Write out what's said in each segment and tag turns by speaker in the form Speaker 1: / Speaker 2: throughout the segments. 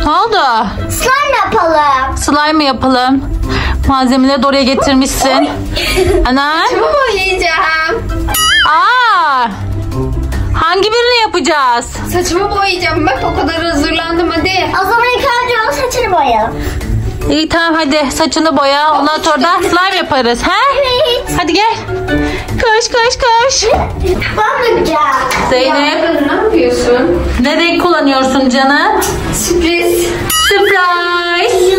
Speaker 1: Ne oldu?
Speaker 2: Slime yapalım.
Speaker 1: Slime mı yapalım? Malzemeleri de oraya getirmişsin. Ana.
Speaker 3: Saçımı boyayacağım.
Speaker 1: Aa! Hangi birini yapacağız?
Speaker 3: Saçımı boyayacağım. Bak o kadar hazırlandım hadi.
Speaker 2: O zaman ilk önce onun saçını boyayalım.
Speaker 1: İyi tamam hadi saçını boya. Ondan sonra da slime yaparız. He?
Speaker 2: Evet.
Speaker 1: Hadi gel. Koş koş koş.
Speaker 2: Ben yapacağım.
Speaker 1: Zeynep.
Speaker 3: Ya, ne yapıyorsun?
Speaker 1: Ne renk kullanıyorsun canım?
Speaker 3: Sürpriz.
Speaker 1: Surprise.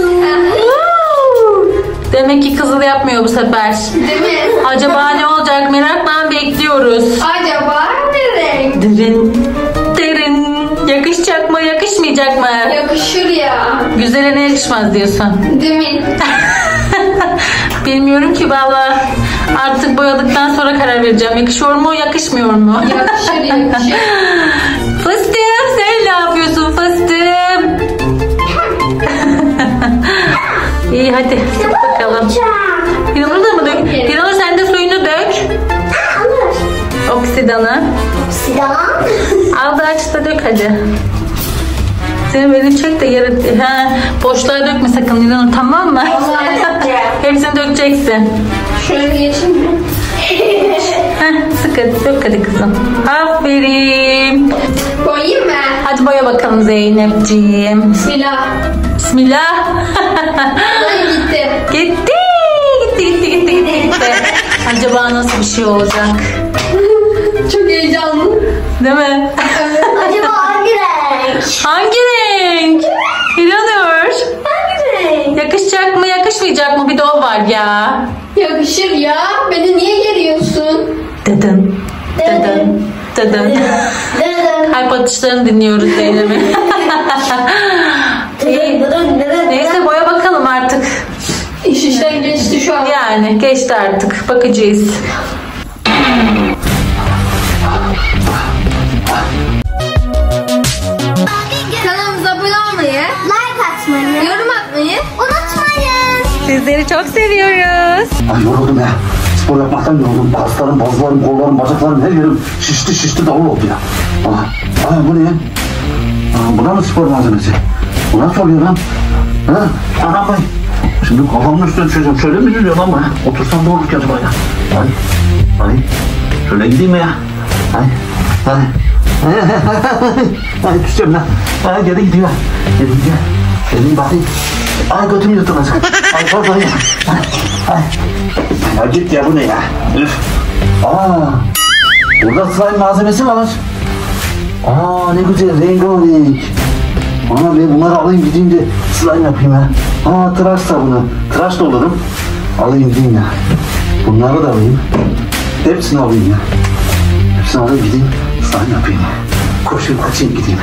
Speaker 1: Demek ki kızıl yapmıyor bu sefer.
Speaker 3: Değil mi?
Speaker 1: Acaba ne olacak merakla bekliyoruz.
Speaker 3: Acaba ne renk?
Speaker 1: Derin derin. Yakışacak mı yakışmayacak mı?
Speaker 3: Yakışır ya.
Speaker 1: Güzele ne yakışmaz diyorsun.
Speaker 3: Değil mi?
Speaker 1: Bilmiyorum ki valla. Artık boyadıktan sonra karar vereceğim. Yakışıyor mu yakışmıyor mu?
Speaker 3: Yakışır yakışır.
Speaker 1: Fıstığım sen ne yapıyorsun fıstığım? İyi hadi sık bakalım. Hiranur da mı dök? Hiranur sen de suyunu dök.
Speaker 2: Alır.
Speaker 1: Oksidanı.
Speaker 2: Silah.
Speaker 1: Al da aç da dök hadi. Seni böyle çek de yere... boşluğa dökme sakın Hiranur tamam mı? Hepsini dökeceksin.
Speaker 3: Şöyle geçeyim mi?
Speaker 1: Sık hadi dök hadi kızım. Aferin.
Speaker 3: Koyayım mı?
Speaker 1: Hadi boya bakalım Zeynepciğim.
Speaker 3: Bismillah.
Speaker 1: Bismillah.
Speaker 3: Kolay gitti.
Speaker 1: Gitti. Acaba nasıl bir şey olacak?
Speaker 3: Çok heyecanlı.
Speaker 1: Değil mi?
Speaker 2: Acaba hangi renk?
Speaker 1: Hangi renk? Hiranur.
Speaker 2: Hangi renk?
Speaker 1: Yakışacak mı yakışmayacak mı bir de o var ya.
Speaker 3: Yakışır ya. Beni niye geriyorsun?
Speaker 1: Dıdın. Dıdın. Dıdın.
Speaker 2: Dırın.
Speaker 1: Kalp atışlarını dinliyoruz Zeynep'in. Neyse boya bakalım artık.
Speaker 3: İş işten geçti şu an.
Speaker 1: Yani geçti artık. Bakacağız.
Speaker 3: Kanalımıza abone olmayı,
Speaker 2: Like atmayı
Speaker 3: yorum atmayı
Speaker 2: unutmayın.
Speaker 1: Sizleri çok seviyoruz.
Speaker 4: Ay yoruldum ya. Spor yapmaktan yoruldum. Kaslarım, bazılarım, kollarım, bacaklarım her yerim şişti davul oldu ya. Aa, bu ne? Bu da mı spor malzemesi? Bu nasıl oluyor lan? Ha? Anam ay. Şimdi kafamın üstüne düşeceğim. Şöyle mi yürüyor lan bana? Otursam ne olur ki acaba ya? Ay. Şöyle gideyim mi ya? Ay. Ay düşeceğim lan. Ay geri gidiyor. Gelin bakayım. Ay götüm yırtılacak. Ay pardon ya. Ay. Ya git ya bu ne ya? Üf. Burada slime malzemesi var. Ne güzel rengarenk. Ben bunları alayım gideyim de slime yapayım ha. Tıraş sabunu. Tıraş da olurum. Alayım gideyim ya. Bunları da alayım. Hepsini alayım ya. Hepsini alayım gideyim. Slime yapayım. Koşayım kaçayım gideyim.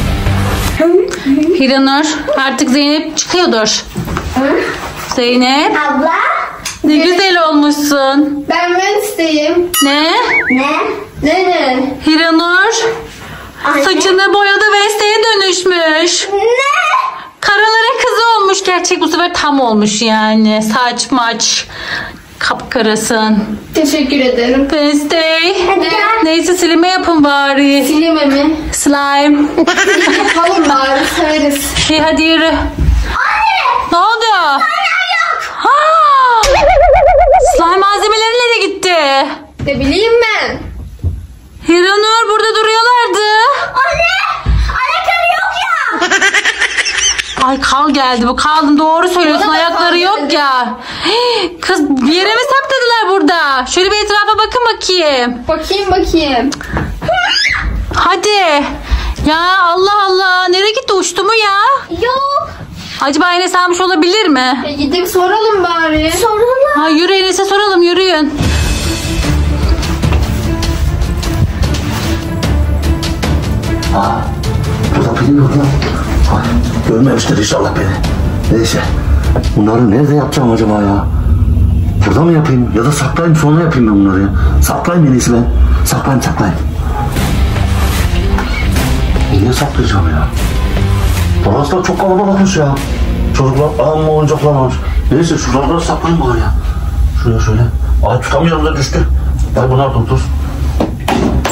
Speaker 1: Hiranur artık Zeynep çıkıyordur. Zeynep
Speaker 2: Abla.
Speaker 1: ne güzel olmuşsun.
Speaker 3: ben Wednesday'im.
Speaker 1: Ne?
Speaker 3: Ne?
Speaker 1: Hiranur
Speaker 2: Anne.
Speaker 1: saçını boyadı Wednesday'e dönüşmüş.
Speaker 2: Ne?
Speaker 1: Karalara kızı olmuş. Gerçek bu sefer tam olmuş yani. Saç maç. Kapkarasın.
Speaker 3: Teşekkür ederim.
Speaker 1: Wednesday.
Speaker 2: Hadi gel.
Speaker 1: Neyse silime yapın bari.
Speaker 3: Silime mi?
Speaker 1: Slime.
Speaker 3: Yapalım bari severiz.
Speaker 1: İyi hadi yürü.
Speaker 2: Anne.
Speaker 1: Ne oldu?
Speaker 2: Yok.
Speaker 1: Ha! Slime malzemeleri nereye gitti?
Speaker 3: Ne bileyim ben.
Speaker 1: Hiranur burada duruyorlardı.
Speaker 2: Anne. Ayakları yok ya.
Speaker 1: Ay kal geldi bu kaldın doğru söylüyorsun
Speaker 3: Bana da
Speaker 1: ayakları
Speaker 3: kal
Speaker 1: yok
Speaker 3: geldi.
Speaker 1: ya. Kız bir yere mi sakladılar burada? Şöyle bir etrafa bakın bakayım.
Speaker 3: Bakayım.
Speaker 1: Hadi. Ya Allah Allah nereye gitti uçtu mu ya?
Speaker 2: Yok.
Speaker 1: Acaba Enes almış olabilir mi?
Speaker 3: Gidip soralım bari.
Speaker 2: Sorun.
Speaker 1: Ha, yürü Enes'e soralım yürüyün.
Speaker 4: Burada benim yok ya. Ay, görmemiştir inşallah beni. Neyse. Bunları nerede yapacağım acaba ya? Burada mı yapayım? Ya da saklayayım sonra yapayım ben bunları ya. Saklayayım en iyisi ben. Saklayayım. Nereye saklayacağım ya? Burası da çok kalabalıkmış ya. Çocuklar amma oyuncaklar var. Neyse şuralarda saklayayım bari ya. Şuraya şöyle. Ay tutamıyorum da düştü. Ay bunlar dur.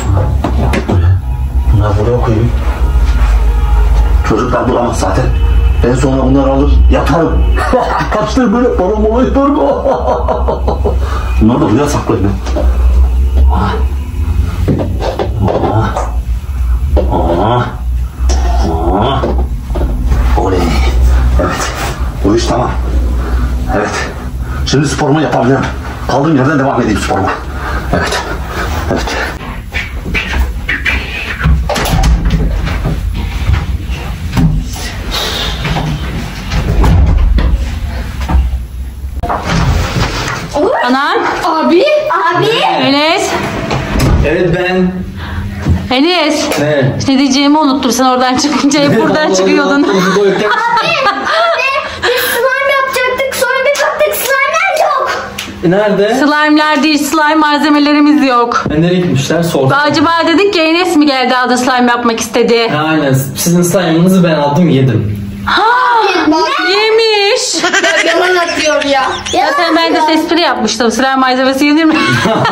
Speaker 4: Böyle. Bunları buraya koyayım. Çocuklar bulamaz zaten. Ben sonra bunları alır yaparım. Kaçtır böyle para mola yaparım. Bunları da buraya saklayayım ben. Oley. Evet. Bu iş tamam. Evet. Şimdi sporumu yapabilirim. Kaldığım yerden devam edeyim sporuma. Evet. Evet.
Speaker 1: Anam.
Speaker 3: Abi.
Speaker 2: Abi.
Speaker 1: Enes.
Speaker 5: Evet ben.
Speaker 1: Enes.
Speaker 5: Ne?
Speaker 1: Ne diyeceğimi unuttum sen oradan çıkınca hep buradan çıkıyordun.
Speaker 2: Abi biz slime yapacaktık sonra bir baktık slime'ler yok.
Speaker 5: Nerede?
Speaker 1: Slime'ler değil, slime malzemelerimiz yok.
Speaker 5: Nereye gitmişler? Sordum.
Speaker 1: Acaba dedik ki Enes mi geldi aldı slime yapmak istedi?
Speaker 5: Aynen. Sizin slime'ınızı ben aldım yedim.
Speaker 1: Yemiş.
Speaker 3: Yalan atıyor ya.
Speaker 1: Zaten ben de espri yapmıştım. Slime malzemesi yenir mi?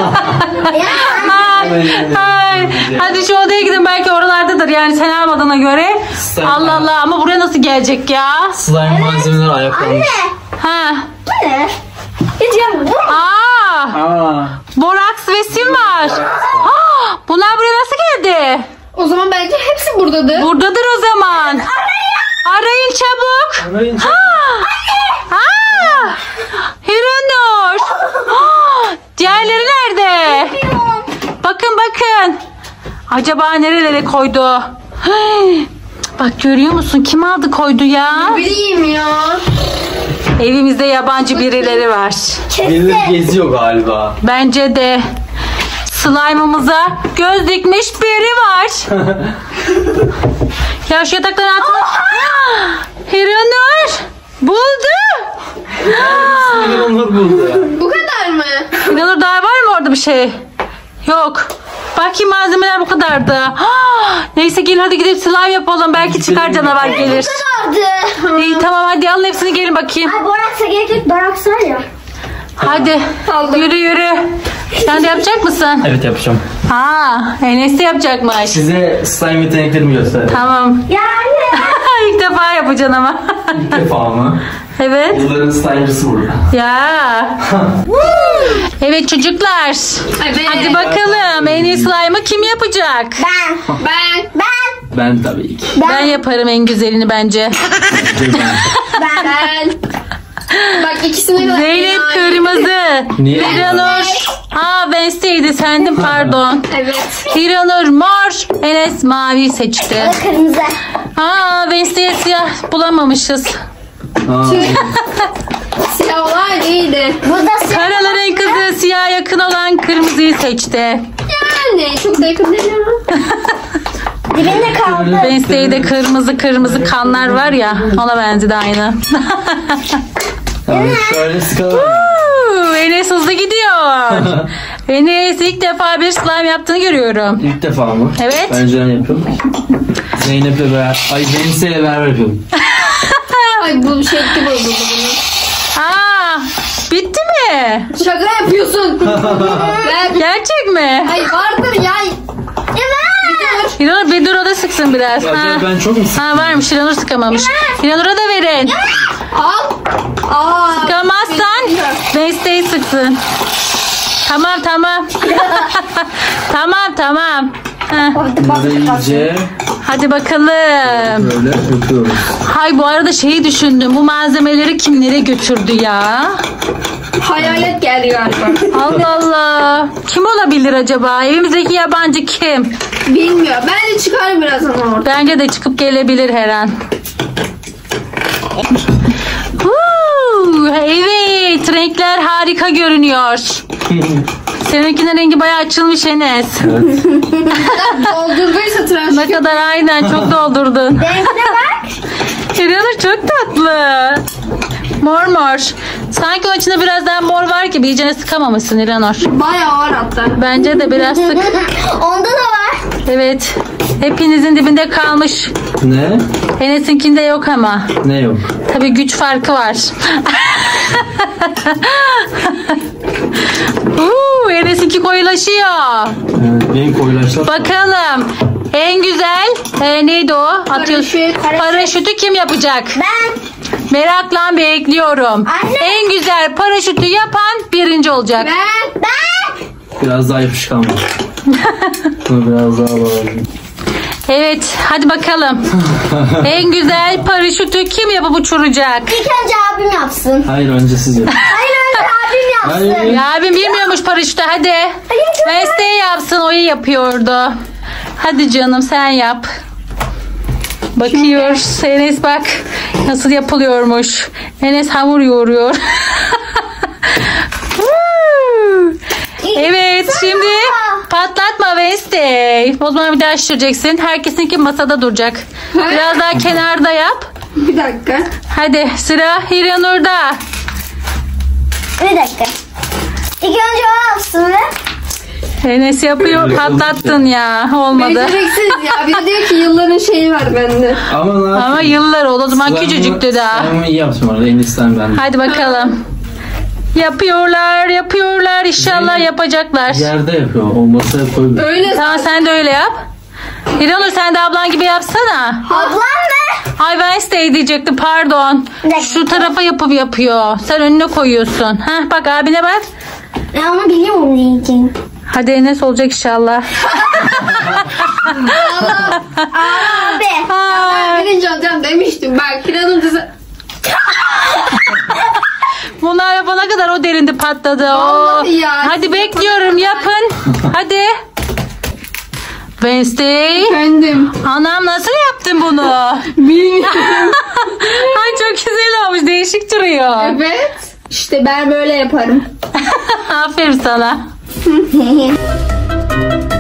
Speaker 1: Ay, hadi şu odaya gidin belki oralardadır yani sen almadığına göre.
Speaker 5: Slime
Speaker 1: Allah Allah ama buraya nasıl gelecek ya?
Speaker 5: Slime malzemeleri ayaklanmış.
Speaker 1: Ha.
Speaker 2: Bu ne? Hiç yapmadım.
Speaker 1: Aa, boraks ve sim var. Bunlar buraya nasıl geldi?
Speaker 3: O zaman bence hepsi buradadır.
Speaker 1: Buradadır o zaman. Arayın çabuk.
Speaker 5: Arayın.
Speaker 1: Hiranur. Diğerleri nerede? Bakın. Acaba nerelere koydu? Bak görüyor musun? Kim aldı koydu ya?
Speaker 3: Bileyim ya.
Speaker 1: Evimizde yabancı birileri var.
Speaker 5: Birileri geziyor galiba.
Speaker 1: Bence de slime'ımıza göz dikmiş biri var. Ya şu yataktan atmış. Hiranur buldu.
Speaker 5: Onur buldu.
Speaker 3: Bu kadar mı?
Speaker 1: Hiranur daha var mı orada bir şey? Yok. Bakayım malzemeler bu kadardı. Neyse gelin hadi gidip slime yapalım. Belki çıkar canavar gelir.
Speaker 2: Vardı.
Speaker 1: İyi tamam hadi alın hepsini gelin bakayım.
Speaker 2: Ay boraksa gerek yok. Boraks var ya.
Speaker 1: Hadi
Speaker 3: Aldım.
Speaker 1: yürü. Sen de yapacak mısın?
Speaker 5: Evet yapacağım.
Speaker 1: Enes de yapacakmış.
Speaker 5: Size slime yeteneklerimi göstereyim.
Speaker 1: Tamam.
Speaker 2: Yani.
Speaker 1: İlk defa yapacaksın ama.
Speaker 5: İlk defa mı?
Speaker 1: Evet.
Speaker 5: Yılların slime'cısı burada.
Speaker 1: Ya. Evet çocuklar.
Speaker 3: Evet.
Speaker 1: Hadi bakalım en iyi slime'ı kim yapacak?
Speaker 3: Ben.
Speaker 5: Ben tabii ki.
Speaker 1: Ben yaparım en güzelini bence.
Speaker 3: Ben. Bak ikisine kadar.
Speaker 1: Zeynep kırmızı.
Speaker 5: Niye?
Speaker 1: Hiranur. Wednesday'di sendim pardon.
Speaker 3: Evet.
Speaker 1: Hiranur mor. Enes mavi seçti.
Speaker 2: Kırmızı.
Speaker 1: Wednesday'e siyah bulamamışız.
Speaker 3: Siyahlar iyiydi.
Speaker 2: Burada siyah.
Speaker 1: Karaların kızı siyah yakın olan kırmızıyı seçti.
Speaker 3: Yani çok da yakın değil ama.
Speaker 2: Dibinde kaldı.
Speaker 1: Wednesday'de kırmızı kanlar var ya ona benzedi aynı.
Speaker 5: Şöyle sıkalım.
Speaker 1: Enes hızlı gidiyor. Enes ilk defa bir slime yaptığını görüyorum.
Speaker 5: İlk defa mı?
Speaker 1: Evet.
Speaker 5: Ben önceden yapıyorum. Zeynep'le beraber. Ay Zeynep'le beraber yapıyorum.
Speaker 3: Ay bu şekli bozuldu bunun.
Speaker 1: Bitti mi?
Speaker 3: Şaka yapıyorsun. Ben.
Speaker 1: Gerçek mi?
Speaker 3: Ay vardır ya.
Speaker 1: Hiranur bir dur o da sıksın biraz.
Speaker 5: Acaba ben çok mu sıktım?
Speaker 1: Varmış Hiranur sıkamamış. Hiranur'a da verin.
Speaker 3: Al.
Speaker 1: Sıkamazsan Wednesday'i sıksın. Tamam. tamam.
Speaker 5: Bunu iyice
Speaker 1: Hadi bakalım.
Speaker 5: böyle yapıyoruz.
Speaker 1: Hay bu arada şeyi düşündüm. Bu malzemeleri kimlere götürdü ya?
Speaker 3: Hayalet geldi galiba.
Speaker 1: Allah Allah. Kim olabilir acaba? Evimizdeki yabancı kim?
Speaker 3: Bilmiyorum. Ben de çıkarım birazdan orada.
Speaker 1: Bence de çıkıp gelebilir her an. Evet. Renkler harika görünüyor. Seninkinin rengi bayağı açılmış Enes.
Speaker 3: Doldurduysa tıraş.
Speaker 1: Ne kadar aynen çok doldurdun.
Speaker 2: Renkine bak.
Speaker 1: Hiranur çok tatlı. Mor. Sanki onun içinde biraz daha mor var gibi iyicene sıkamamışsın Hiranur.
Speaker 3: Bayağı var hatta.
Speaker 1: Bence de biraz sık.
Speaker 2: Onda da var.
Speaker 1: Evet. Hepinizin dibinde kalmış.
Speaker 5: Ne?
Speaker 1: Enes'inkinde yok ama.
Speaker 5: Ne yok?
Speaker 1: Tabii güç farkı var. Enes'inki koyulaşıyor.
Speaker 5: Evet, benim koyulaşlar.
Speaker 1: Bakalım. En güzel neydi o? Atıyorsun.
Speaker 3: Paraşüt.
Speaker 1: Paraşütü kim yapacak?
Speaker 2: Ben.
Speaker 1: Merakla bekliyorum.
Speaker 2: Anne.
Speaker 1: En güzel paraşütü yapan birinci olacak.
Speaker 3: Ben.
Speaker 5: Biraz daha yapışkan var. Bunu biraz daha alalım.
Speaker 1: Evet hadi bakalım. En güzel paraşütü kim yapıp uçuracak?
Speaker 2: İlk önce abim yapsın.
Speaker 5: Hayır önce siz yapın.
Speaker 2: Hayır önce abim yapsın.
Speaker 5: Hayır.
Speaker 1: Ya abim bilmiyormuş paraşütü hadi. Wednesday yapsın o iyi yapıyordu. Hadi canım sen yap. Bakıyoruz. Enes bak nasıl yapılıyormuş. Enes hamur yoğuruyor. Evet şimdi patlatma Wednesday. O zaman bir daha şişireceksin. Herkesinki masada duracak. Biraz daha kenarda yap.
Speaker 3: Bir dakika.
Speaker 1: Hadi sıra Hiranur'da.
Speaker 2: Bir dakika. İlk önce o yapsın ve
Speaker 1: Enes yapıyor. Patlattın ya. Olmadı.
Speaker 3: Beceriksiz ya. Bir de diyor ki yılların şeyi var bende.
Speaker 5: Ama ne yapayım?
Speaker 1: Ama yıllar oldu. O zaman küçücüktü daha.
Speaker 5: Ben iyi yaptım orada. En iyisinden ben.
Speaker 1: Hadi bakalım. Yapıyorlar. İnşallah yapacaklar.
Speaker 5: Yerde yapıyor. O masaya koyuyor.
Speaker 3: Öyle.
Speaker 1: Tamam sen de öyle yap. Hiranur sen de ablan gibi yapsana.
Speaker 2: ablam mı?
Speaker 1: Ay Wednesday diyecektim pardon.
Speaker 2: Bir dakika.
Speaker 1: Şu tarafa yapıyor. Sen önüne koyuyorsun. Heh, bak abine bak.
Speaker 2: Ben onu biliyorum diyeceğim.
Speaker 1: Hadi Enes olacak inşallah.
Speaker 2: Abi.
Speaker 3: Ben birinci olacağım demiştim. Bak Kiran'ın dizi.
Speaker 1: Bunlar yapana kadar o derindi patladı.
Speaker 3: Vallahi
Speaker 1: Oo.
Speaker 3: ya.
Speaker 1: Hadi bekliyorum yapın. Hadi. Wednesday.
Speaker 3: Efendim.
Speaker 1: Anam nasıl yaptın bunu?
Speaker 3: Bilmiyorum.
Speaker 1: Ay çok güzel olmuş. Değişik duruyor.
Speaker 3: Evet. İşte ben böyle yaparım.
Speaker 1: Aferin sana.